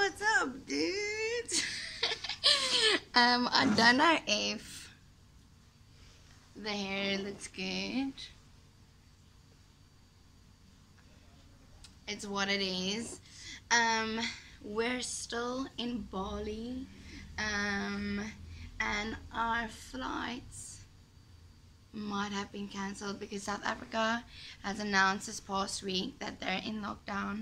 what's up, dude? I don't know if the hair looks good. It's what it is. We're still in Bali, and our flights might have been cancelled because South Africa has announced this past week that they're in lockdown.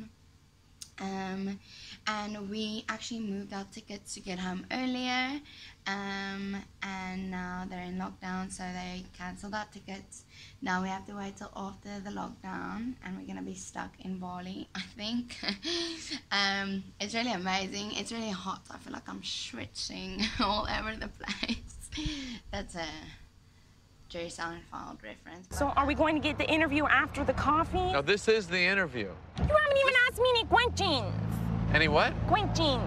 And we actually moved our tickets to get home earlier, and now they're in lockdown, so they cancelled our tickets. Now we have to wait till after the lockdown, and we're gonna be stuck in Bali, I think. It's really amazing. It's really hot. I feel like I'm switching all over the place. That's a Jerry Seinfeld reference. So are we going to get the interview after the coffee? No, this is the interview. You haven't even asked me any questions. Any what? Questions.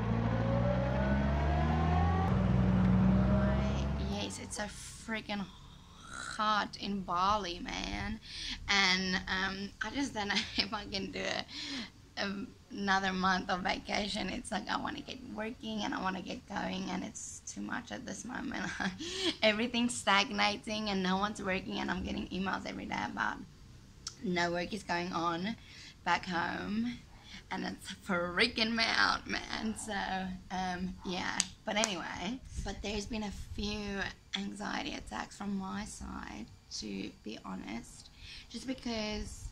Yes, it's so freaking hot in Bali, man. And I just don't know if I can do another month of vacation. It's like I want to get working and I want to get going, and it's too much at this moment. Everything's stagnating and no one's working, and I'm getting emails every day about no work is going on back home, and it's freaking me out, man. So yeah, but anyway, but there's been a few anxiety attacks from my side, to be honest, just because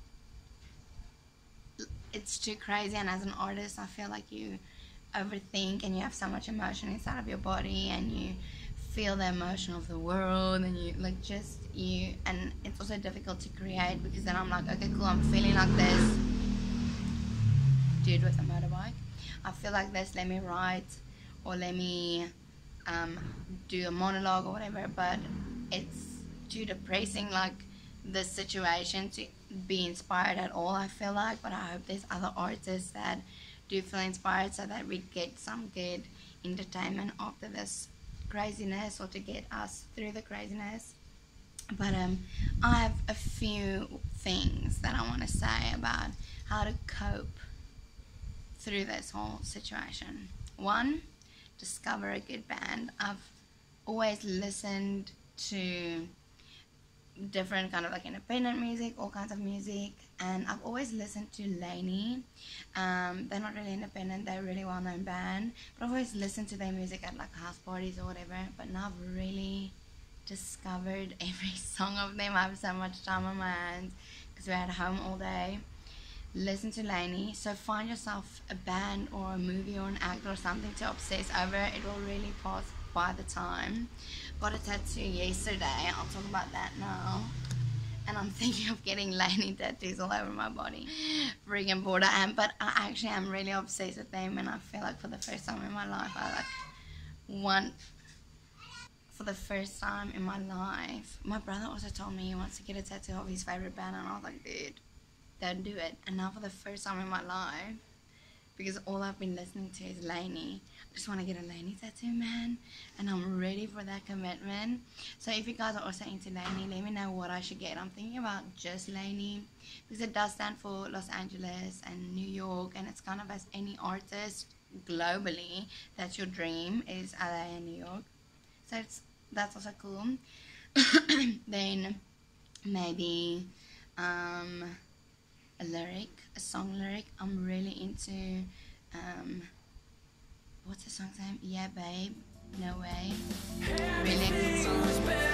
it's too crazy. And as an artist, I feel like you overthink and you have so much emotion inside of your body, and you feel the emotion of the world, and you like just you, and it's also difficult to create because then I'm like, okay, cool, I'm feeling like this. Dude with a motorbike, I feel like this, let me write, or let me do a monologue or whatever, but it's too depressing, like this situation, to be inspired at all, I feel like. But I hope there's other artists that do feel inspired, so that we get some good entertainment after this craziness, or to get us through the craziness. But I have a few things that I want to say about how to cope through this whole situation. One, discover a good band. I've always listened to different kind of like independent music, all kinds of music, and I've always listened to Lainey. They're not really independent, they're a really well-known band, but I've always listened to their music at like house parties or whatever. But now I've really discovered every song of them. I have so much time on my hands because we're at home all day. Listen to Lainey. So find yourself a band or a movie or an actor or something to obsess over. It will really pass by the time. Got a tattoo yesterday, I'll talk about that now, and I'm thinking of getting Lainey tattoos all over my body. Friggin' bored I am, but I actually am really obsessed with them, and I feel like for the first time in my life, for the first time in my life, my brother also told me he wants to get a tattoo of his favorite band, and I was like, dude, don't do it. And now for the first time in my life, because all I've been listening to is Lainey, I just want to get a Lainey tattoo, man, and I'm ready for that commitment. So if you guys are also into Lainey, let me know what I should get. I'm thinking about just Lainey, because it does stand for Los Angeles and New York, and it's kind of as any artist globally, that's your dream, is LA and New York. So that's also cool. Then maybe a song lyric. I'm really into what's the song's name? Yeah Babe, No Way. Really a good song.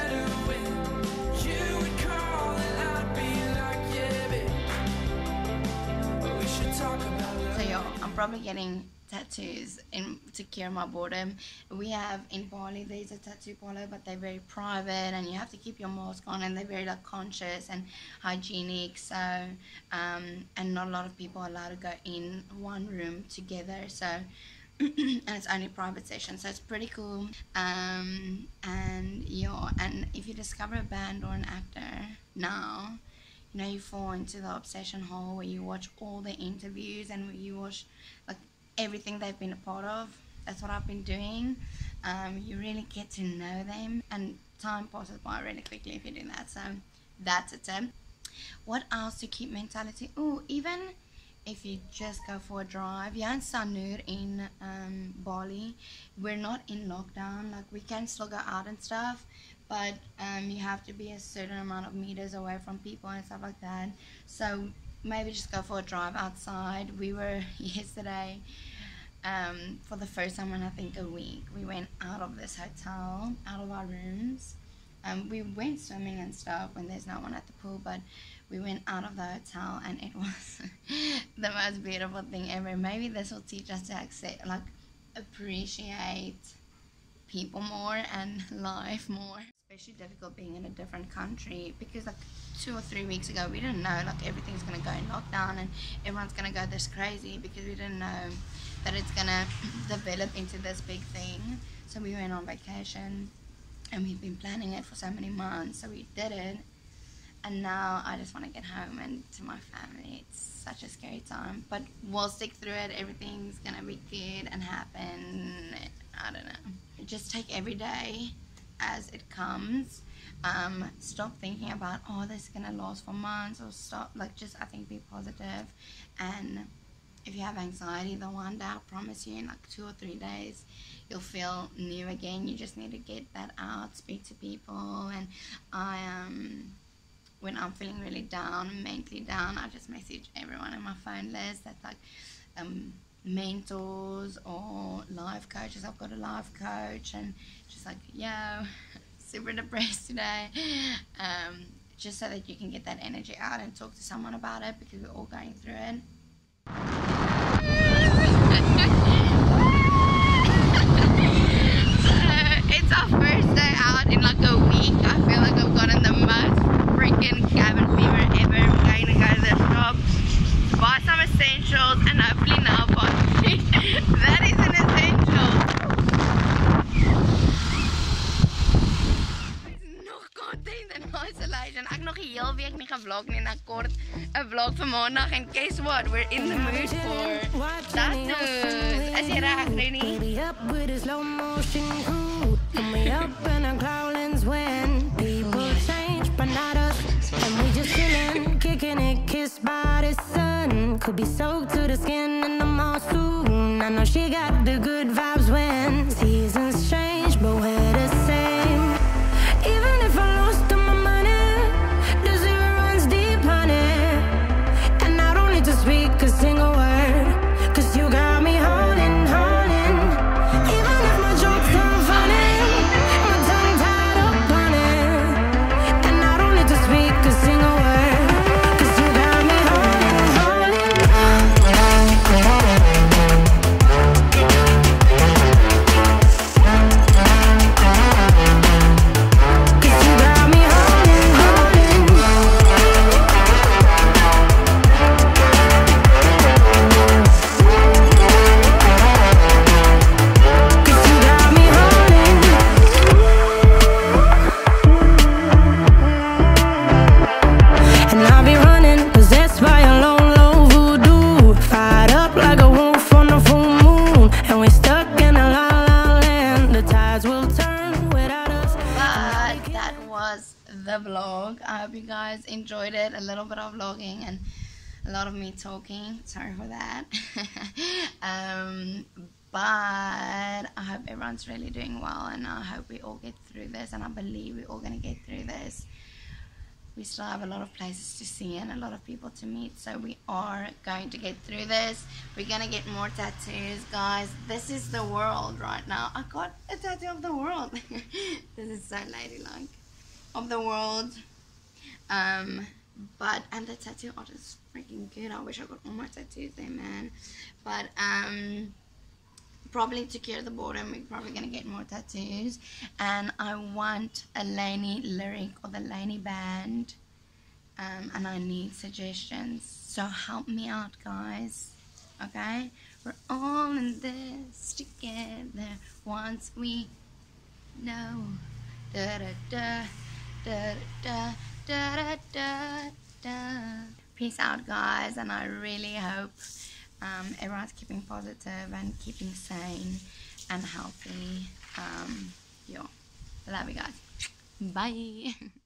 So yo, I'm probably getting tattoos to cure my boredom. We have in Bali, there's a tattoo parlor, but they're very private, and you have to keep your mask on, and they're very like conscious and hygienic. So and not a lot of people are allowed to go in one room together. So and it's only private sessions, so it's pretty cool. And yeah, and if you discover a band or an actor now, you know, you fall into the obsession hole where you watch all the interviews and you watch like everything they've been a part of. That's what I've been doing. You really get to know them, and time passes by really quickly if you do that. So that's a tip. What else to keep mentality? Oh, even if you just go for a drive. Yeah, in Sanur in Bali, we're not in lockdown. Like, we can still go out and stuff, but you have to be a certain amount of meters away from people and stuff like that. So maybe just go for a drive outside. We were yesterday, for the first time in I think a week, we went out of this hotel, out of our rooms. We went swimming and stuff when there's no one at the pool, but we went out of the hotel and it was the most beautiful thing ever. Maybe this will teach us to accept, like, appreciate people more and life more. Especially difficult being in a different country, because like 2 or 3 weeks ago we didn't know like everything's gonna go in lockdown and everyone's gonna go this crazy, because we didn't know that it's gonna develop into this big thing. So we went on vacation and we've been planning it for so many months, so we did it, and now I just want to get home and to my family. It's such a scary time, but we'll stick through it. Everything's gonna be good and happen. I don't know, just take every day as it comes. Stop thinking about, oh, this is gonna last for months, or stop, like, just, I think, be positive. And if you have anxiety, the one day, I promise you, in like 2 or 3 days you'll feel new again. You just need to get that out, speak to people. And when I'm feeling really down, mentally down, I just message everyone in my phone list that's like mentors or life coaches. I've got a life coach, and just like, yo, super depressed today, just so that you can get that energy out and talk to someone about it, because we're all going through it. It's our first day out in like a week. I feel like I've gotten the most freaking cabin fever ever. I'm going to go to the shop, buy some essentials, and hopefully nail polish. That is an essential. Nog content in isolation. Ek nog 'n heel week nie gevlog nie, en ek kort 'n vlog vir maandag, and guess what? We're in the mood for tattoos. Is jy reg, Rennie? Up with a slow motion crew, and we up in our growlings when people change, but not us. And we just chillin', kicking it, kissed by the sun. Could be soaked to the skin in the mall soon. I know she got the good vibes when seasons change, but we're the same. Even if I lost all my money, the zero runs deep, honey. And I don't need to speak a single word, 'cause you got me holding, holding. Even if my jokes aren't funny, my tongue tied up on it. And I don't need to speak a single word, 'cause you got me holding, holding. 'Cause you got me holding, holding. 'Cause you got me holding. And I'll be running, possessed by a low, low voodoo. Fired up like a wolf on a full moon. And we're stuck in a la la land. The tides will turn without us. But that was the vlog. I hope you guys enjoyed it. A little bit of vlogging and a lot of me talking. Sorry for that. But I hope everyone's really doing well, and I hope we all get through this, and I believe we're all gonna get through this. We still have a lot of places to see and a lot of people to meet, so we are going to get through this. We're gonna get more tattoos, guys. This is the world right now. I got a tattoo of the world. This is so ladylike. Of the world. And the tattoo art is freaking good. I wish I got all my tattoos there, man. But probably to clear the boredom, we're probably gonna get more tattoos. And I want a Lainey lyric or the Lainey band, and I need suggestions, so help me out, guys. Okay, we're all in this together once we know. Da da da da da da da da da. Peace out, guys, and I really hope everyone's keeping positive and keeping sane and healthy. Yeah, love you guys. Bye.